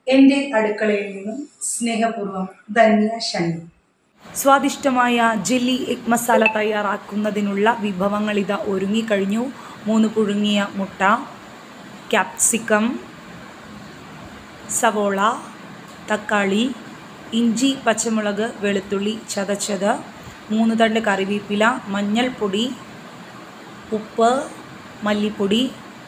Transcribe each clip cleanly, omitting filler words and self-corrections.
എൻ്റെ അടുക്കളയിൽ നിന്നും സ്നേഹപൂർവ്വം ധന്യ ഷണി. സ്വാദിഷ്ടമായ ജെല്ലി എഗ് മസാല തയ്യാറാക്കുന്നതിനുള്ള വിഭവങ്ങൾ ഇതാ ഒരുങ്ങിക്കഴിഞ്ഞു. 3 പുഴുങ്ങിയ മുട്ട, ക്യാപ്സിക്കം, സവോള, തക്കാളി, ഇഞ്ചി, പച്ചമുളക്, വെളുത്തുള്ളി ചതച്ചത്, 3 തണ്ട് കറിവേപ്പില, മഞ്ഞൾപ്പൊടി, ഉപ്പ്, മല്ലിപ്പൊടി,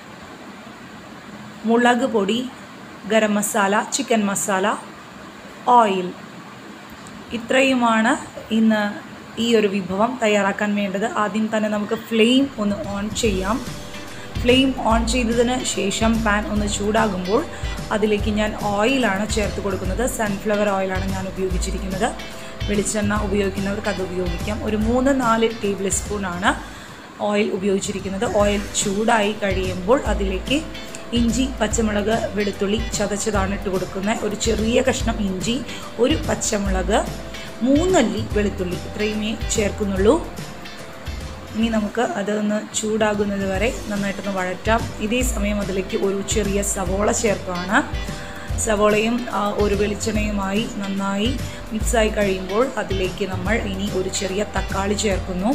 മുളക് പൊടി, ഗരം മസാല, ചിക്കൻ മസാല, ഓയിൽ. ഇത്രയുമാണ് ഇന്ന് ഈ ഒരു വിഭവം തയ്യാറാക്കാൻ വേണ്ടത്. ആദ്യം തന്നെ നമുക്ക് ഫ്ലെയിം ഒന്ന് ഓൺ ചെയ്യാം. ഫ്ലെയിം ഓൺ ചെയ്തതിന് ശേഷം പാൻ ഒന്ന് ചൂടാകുമ്പോൾ അതിലേക്ക് ഞാൻ ഓയിലാണ് ചേർത്ത് കൊടുക്കുന്നത്. സൺഫ്ലവർ ഓയിലാണ് ഞാൻ ഉപയോഗിച്ചിരിക്കുന്നത്. വെളിച്ചെണ്ണ ഉപയോഗിക്കുന്നവർക്ക് അത് ഉപയോഗിക്കാം. ഒരു 3-4 ടേബിൾ സ്പൂണാണ് ഓയിൽ ഉപയോഗിച്ചിരിക്കുന്നത്. ഓയിൽ ചൂടായി കഴിയുമ്പോൾ അതിലേക്ക് ഇഞ്ചി, പച്ചമുളക്, വെളുത്തുള്ളി ചതച്ചതാണ് ഇട്ട് കൊടുക്കുന്നത്. ഒരു ചെറിയ കഷ്ണം ഇഞ്ചി, 1 പച്ചമുളക്, 3 അല്ലി വെളുത്തുള്ളി, ഇത്രയുമേ ചേർക്കുന്നുള്ളൂ. ഇനി നമുക്ക് അതൊന്ന് ചൂടാകുന്നത് വരെ നന്നായിട്ടൊന്ന് വഴറ്റാം. ഇതേ സമയം അതിലേക്ക് ഒരു ചെറിയ സവോള ചേർക്കുകയാണ്. സവോളയും ഒരു വെളിച്ചെണ്ണയുമായി നന്നായി മിക്സായി കഴിയുമ്പോൾ അതിലേക്ക് നമ്മൾ ഇനി ഒരു ചെറിയ തക്കാളി ചേർക്കുന്നു.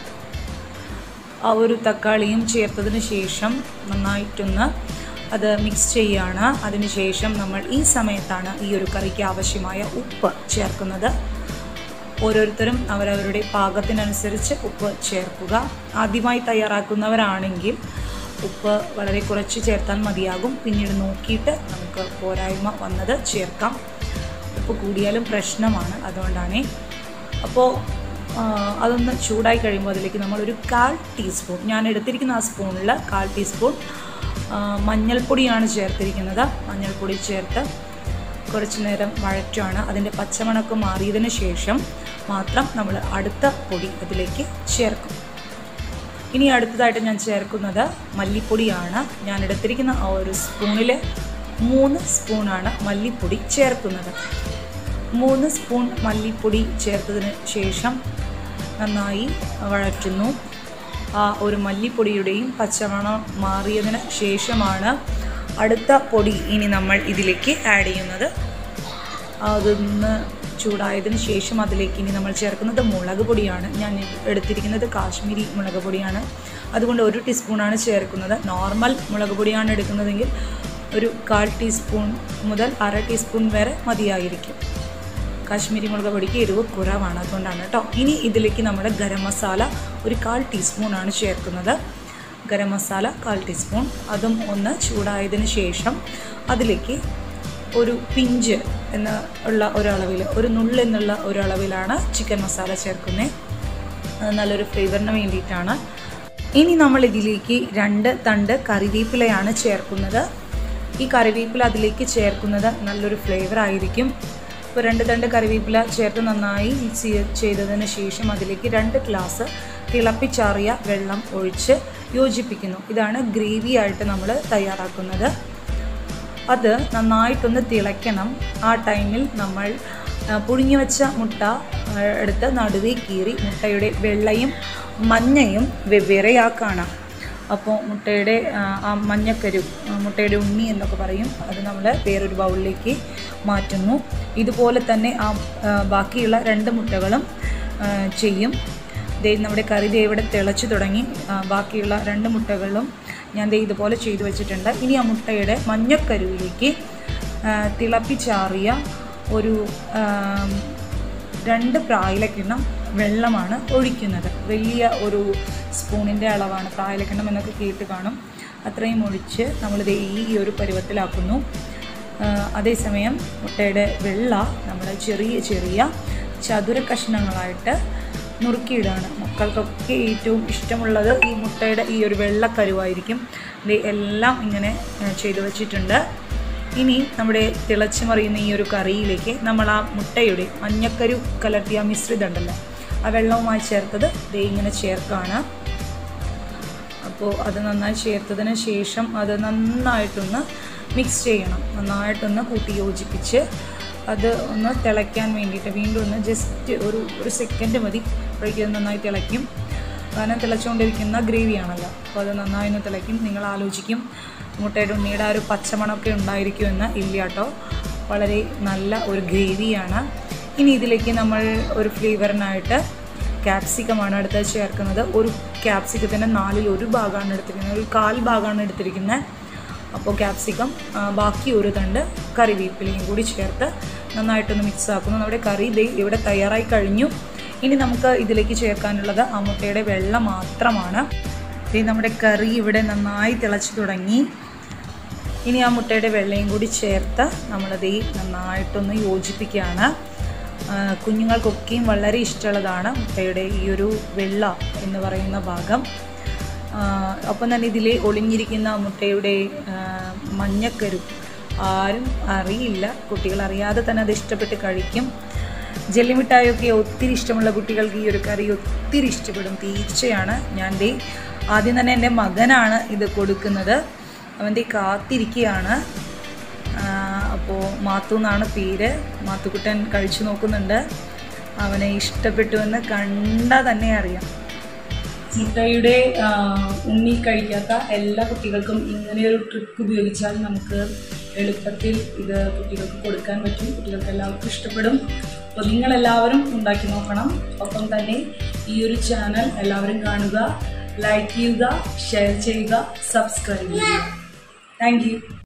ആ ഒരു തക്കാളിയും ചേർത്തതിന് ശേഷം നന്നായിട്ടൊന്ന് അത് മിക്സ് ചെയ്യുകയാണ്. അതിനുശേഷം നമ്മൾ ഈ സമയത്താണ് ഈ ഒരു കറിക്ക് ആവശ്യമായ ഉപ്പ് ചേർക്കുന്നത്. ഓരോരുത്തരും അവരവരുടെ പാകത്തിനനുസരിച്ച് ഉപ്പ് ചേർക്കുക. ആദ്യമായി തയ്യാറാക്കുന്നവരാണെങ്കിൽ ഉപ്പ് വളരെ കുറച്ച് ചേർത്താൽ മതിയാകും. പിന്നീട് നോക്കിയിട്ട് നമുക്ക് പോരായ്മ വന്നത് ചേർക്കാം. ഉപ്പ് കൂടിയാലും പ്രശ്നമാണ്, അതുകൊണ്ടാണ്. അപ്പോൾ അതൊന്ന് ചൂടായി കഴിയുമ്പോൾ അതിലേക്ക് നമ്മളൊരു 1/4 ടീസ്പൂൺ, ഞാൻ എടുത്തിരിക്കുന്ന ആ സ്പൂണിൽ 1/4 ടീസ്പൂൺ മഞ്ഞൾപ്പൊടിയാണ് ചേർത്തിരിക്കുന്നത്. മഞ്ഞൾപ്പൊടി ചേർത്ത് കുറച്ച് നേരം വഴറ്റുകയാണ്. അതിൻ്റെ പച്ചമണക്ക് മാറിയതിന് ശേഷം മാത്രം നമ്മൾ അടുത്ത പൊടി അതിലേക്ക് ചേർക്കും. ഇനി അടുത്തതായിട്ട് ഞാൻ ചേർക്കുന്നത് മല്ലിപ്പൊടിയാണ്. ഞാൻ എടുത്തിരിക്കുന്ന ആ ഒരു സ്പൂണിൽ 3 സ്പൂണാണ് മല്ലിപ്പൊടി ചേർക്കുന്നത്. 3 സ്പൂൺ മല്ലിപ്പൊടി ചേർത്തതിന് ശേഷം നന്നായി വഴറ്റുന്നു. ആ ഒരു മല്ലിപ്പൊടിയുടെയും പച്ചമണം മാറിയതിന് ശേഷമാണ് അടുത്ത പൊടി ഇനി നമ്മൾ ഇതിലേക്ക് ആഡ് ചെയ്യുന്നത്. അതൊന്ന് ചൂടായതിന് ശേഷം അതിലേക്ക് ഇനി നമ്മൾ ചേർക്കുന്നത് മുളക് പൊടിയാണ്. ഞാൻ എടുത്തിരിക്കുന്നത് കാശ്മീരി മുളക് പൊടിയാണ്. അതുകൊണ്ട് 1 ടീസ്പൂണാണ് ചേർക്കുന്നത്. നോർമൽ മുളക് പൊടിയാണ് എടുക്കുന്നതെങ്കിൽ ഒരു 1/4 ടീസ്പൂൺ മുതൽ 1/2 ടീസ്പൂൺ വരെ മതിയായിരിക്കും. കാശ്മീരി മുളക് പൊടിക്ക് എരിവ് കുറവാണ്, അതുകൊണ്ടാണ് കേട്ടോ. ഇനി ഇതിലേക്ക് നമ്മുടെ ഗരം മസാല ഒരു 1/4 ടീസ്പൂണാണ് ചേർക്കുന്നത്. ഗരം മസാല 1/4 ടീസ്പൂൺ. അതും ഒന്ന് ചൂടായതിന് ശേഷം അതിലേക്ക് ഒരു പിഞ്ച് എന്നുള്ള ഒരളവിൽ, ഒരു നുള്ള് എന്നുള്ള ഒരളവിലാണ് ചിക്കൻ മസാല ചേർക്കുന്നത്. നല്ലൊരു ഫ്ലേവറിന് വേണ്ടിയിട്ടാണ്. ഇനി നമ്മൾ ഇതിലേക്ക് 2 തണ്ട് കറിവേപ്പിലയാണ് ചേർക്കുന്നത്. ഈ കറിവേപ്പില അതിലേക്ക് ചേർക്കുന്നത് നല്ലൊരു ഫ്ലേവർ ആയിരിക്കും. ഇപ്പോൾ 2 തണ്ട് കറിവേപ്പില ചേർത്ത് നന്നായി മിക്സ് ചെയ്തതിന് ശേഷം അതിലേക്ക് 2 ഗ്ലാസ് തിളപ്പിച്ചാറിയ വെള്ളം ഒഴിച്ച് യോജിപ്പിക്കുന്നു. ഇതാണ് ഗ്രേവി ആയിട്ട് നമ്മൾ തയ്യാറാക്കുന്നത്. അത് നന്നായിട്ടൊന്ന് തിളയ്ക്കണം. ആ ടൈമിൽ നമ്മൾ പുഴുങ്ങി വെച്ച മുട്ട എടുത്ത് നടുവേ കീറി മുട്ടയുടെ വെള്ളയും മഞ്ഞയും വെവ്വേറെയാക്കണം. അപ്പോൾ മുട്ടയുടെ ആ മഞ്ഞക്കരു, മുട്ടയുടെ ഉണ്ണി എന്നൊക്കെ പറയും, അത് നമ്മൾ വേറൊരു ബൗളിലേക്ക് മാറ്റുന്നു. ഇതുപോലെ തന്നെ ആ ബാക്കിയുള്ള 2 മുട്ടകളും ചെയ്യും. നമ്മുടെ കറി ഇവിടെ തിളച്ച് തുടങ്ങി. ബാക്കിയുള്ള 2 മുട്ടകളും ഞാൻ ഇതുപോലെ ചെയ്തു വെച്ചിട്ടുണ്ട്. ഇനി ആ മുട്ടയുടെ മഞ്ഞക്കരുവിലേക്ക് തിളപ്പിച്ചാറിയ ഒരു 2 പ്രായിലക്കിണ്ണം വെള്ളമാണ് ഒഴിക്കുന്നത്. വലിയ ഒരു സ്പൂണിൻ്റെ അളവാണ്. പ്രായിലക്കിണ്ണം എന്നൊക്കെ കേട്ട് കാണും. അത്രയും ഒഴിച്ച് നമ്മളിത് ഈ ഒരു പരുവത്തിലാക്കുന്നു. അതേസമയം മുട്ടയുടെ വെള്ള നമ്മൾ ചെറിയ ചെറിയ ചതുര കഷ്ണങ്ങളായിട്ട് നുറുക്കിയിടാണ്. മക്കൾക്കൊക്കെ ഏറ്റവും ഇഷ്ടമുള്ളത് ഈ മുട്ടയുടെ ഈ ഒരു വെള്ളക്കരുവായിരിക്കും. ഇത് എല്ലാം ഇങ്ങനെ ചെയ്തു വച്ചിട്ടുണ്ട്. ഇനി നമ്മുടെ തിളച്ച് മറിയുന്ന ഈ ഒരു കറിയിലേക്ക് നമ്മൾ ആ മുട്ടയുടെ മഞ്ഞക്കരു കലർത്തിയ മിശ്രിതം ഉണ്ടല്ലോ, ആ വെള്ളവുമായി ചേർത്തത് ഇങ്ങനെ ചേർക്കുകയാണ്. അപ്പോൾ അത് നന്നായി ചേർത്തതിന് ശേഷം അത് നന്നായിട്ടൊന്ന് മിക്സ് ചെയ്യണം. നന്നായിട്ടൊന്ന് കൂട്ടി യോജിപ്പിച്ച് അത് ഒന്ന് തിളയ്ക്കാൻ വേണ്ടിയിട്ട് വീണ്ടും ഒന്ന് ജസ്റ്റ് ഒരു സെക്കൻഡ് മതി. അപ്പോഴേക്കും നന്നായി തിളയ്ക്കും. കാരണം തിളച്ചുകൊണ്ടിരിക്കുന്ന ഗ്രേവിയാണല്ലോ, അപ്പോൾ അത് നന്നായി ഒന്ന് തിളയ്ക്കും. നിങ്ങൾ ആലോചിക്കും മുട്ടയുടെ ഉണ്ണിയുടെ ആ ഒരു പച്ചമണമൊക്കെ ഉണ്ടായിരിക്കുമെന്ന്. ഇല്ല കേട്ടോ, വളരെ നല്ല ഒരു ഗ്രേവിയാണ്. ഇനി ഇതിലേക്ക് നമ്മൾ ഒരു ഫ്ലേവറിനായിട്ട് ക്യാപ്സിക്കമാണ് അടുത്ത് ചേർക്കുന്നത്. ഒരു ക്യാപ്സിക്കത്തിൻ്റെ 1/4 ഭാഗമാണ് എടുത്തിരിക്കുന്നത്, ഒരു 1/4 ഭാഗമാണ് എടുത്തിരിക്കുന്നത്. അപ്പോൾ ക്യാപ്സിക്കം, ബാക്കി ഒരു തണ്ട് കറിവേപ്പിലയും കൂടി ചേർത്ത് നന്നായിട്ടൊന്ന് മിക്സ് ആക്കുന്നു. നമ്മുടെ കറി ഇവിടെ തയ്യാറായി കഴിഞ്ഞു. ഇനി നമുക്ക് ഇതിലേക്ക് ചേർക്കാനുള്ളത് ആ മുട്ടയുടെ വെള്ളം മാത്രമാണ്. നമ്മുടെ കറി ഇവിടെ നന്നായി തിളച്ച് തുടങ്ങി. ഇനി ആ മുട്ടയുടെ വെള്ളയും കൂടി ചേർത്ത് നമ്മളത് നന്നായിട്ടൊന്ന് യോജിപ്പിക്കുകയാണ്. കുഞ്ഞുങ്ങൾക്കൊക്കെയും വളരെ ഇഷ്ടമുള്ളതാണ് മുട്ടയുടെ ഈ ഒരു വെള്ള എന്ന് പറയുന്ന ഭാഗം. ഒപ്പം തന്നെ ഇതിൽ ഒളിഞ്ഞിരിക്കുന്ന മുട്ടയുടെ മഞ്ഞക്കരു ആരും അറിയില്ല, കുട്ടികൾ അറിയാതെ തന്നെ അത് ഇഷ്ടപ്പെട്ട് കഴിക്കും. ജെല്ലിമിഠായൊക്കെ ഒത്തിരി ഇഷ്ടമുള്ള കുട്ടികൾക്ക് ഈ ഒരു കറി ഒത്തിരി ഇഷ്ടപ്പെടും, തീർച്ചയാണ്. ഞാൻ ആദ്യം തന്നെ എൻ്റെ മകനാണ് ഇത് കൊടുക്കുന്നത്. അവൻ കാത്തിരിക്കുകയാണ്. അപ്പോൾ മാത്തു എന്നാണ് പേര്. മാത്തുക്കുട്ടൻ കഴിച്ചു നോക്കുന്നുണ്ട്. അവനെ ഇഷ്ടപ്പെട്ടുവെന്ന് കണ്ടാൽ തന്നെ അറിയാം. മുട്ടയുടെ ഉണ്ണി കഴിക്കാത്ത എല്ലാ കുട്ടികൾക്കും ഇങ്ങനെയൊരു ട്രിക്ക് ഉപയോഗിച്ചാൽ നമുക്ക് എളുപ്പത്തിൽ ഇത് കുട്ടികൾക്ക് കൊടുക്കാൻ പറ്റും. കുട്ടികൾക്ക് എല്ലാവർക്കും ഇഷ്ടപ്പെടും. അപ്പോൾ നിങ്ങളെല്ലാവരും ഉണ്ടാക്കി നോക്കണം. ഒപ്പം തന്നെ ഈ ഒരു ചാനൽ എല്ലാവരും കാണുക, ലൈക്ക് ചെയ്യുക, ഷെയർ ചെയ്യുക, സബ്സ്ക്രൈബ് ചെയ്യുക. Thank U.